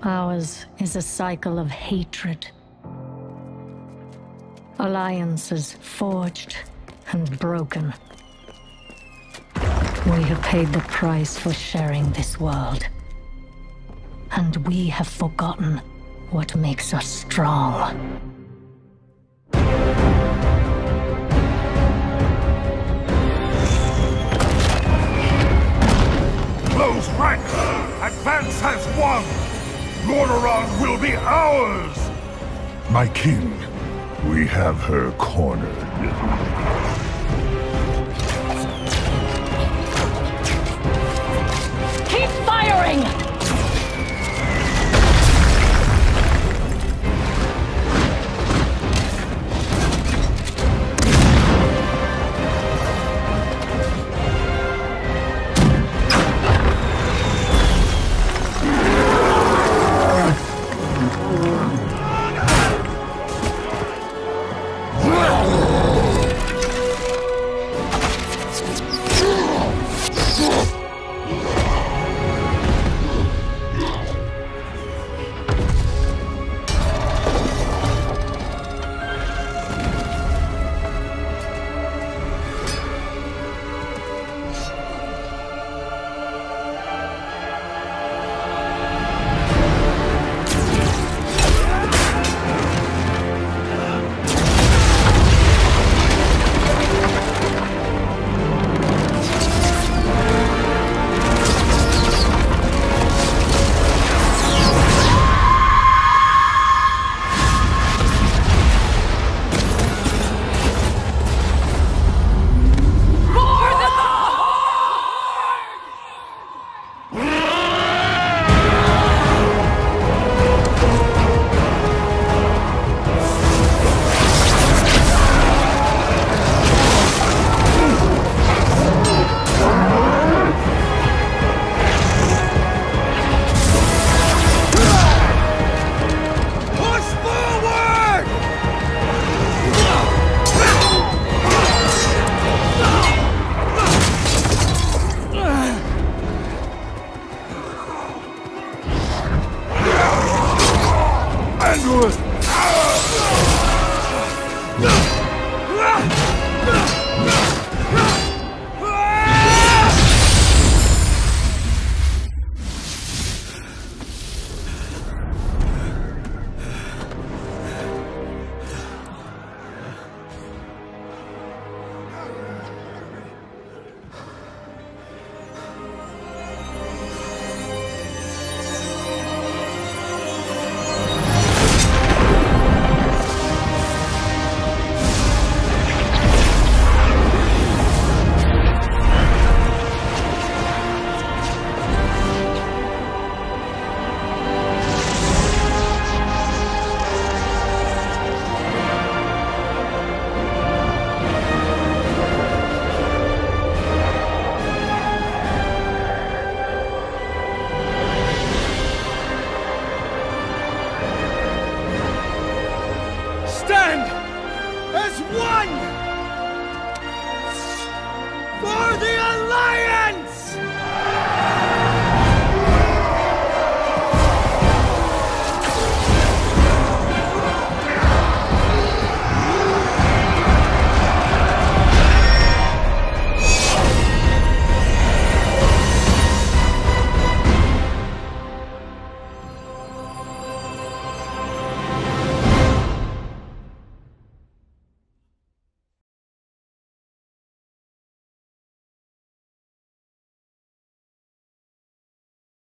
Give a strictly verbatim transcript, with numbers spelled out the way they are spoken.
Ours is a cycle of hatred. Alliances forged and broken. We have paid the price for sharing this world. And we have forgotten what makes us strong. Close ranks! Advance has won! Lordaeron will be ours! My king, we have her cornered. Keep firing! No!